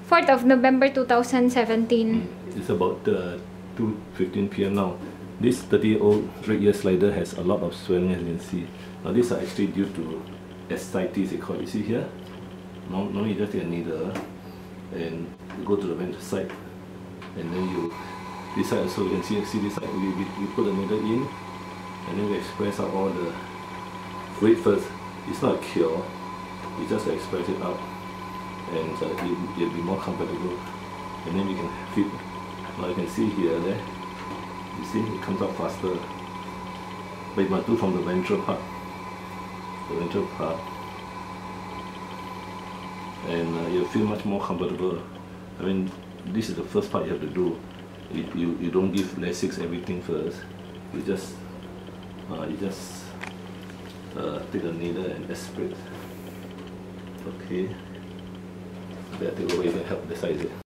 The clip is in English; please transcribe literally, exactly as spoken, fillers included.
fourth of November two thousand seventeen. It's about uh, two fifteen p m now. This thirty-year-old radial slider has a lot of swelling, as you can see. Now these are actually due to ascites, they call it. You see here? Now, now you just take a needle and you go to the ventral side, and then you, this side also, you can see, see this side, we, we, we put the needle in, and then we express out all the fluid first. It's not a cure, you just express it out, and uh, it, it'll be more comfortable, and then we can fit. Now you can see here, there, you see, it comes out faster, but you must do from the ventral part, the ventral part, and uh, you'll feel much more comfortable. I mean, this is the first part you have to do. You, you, you don't give Lasix everything first, you just, uh, you just uh, take a needle and aspirate. Okay, that take away, you can help the size.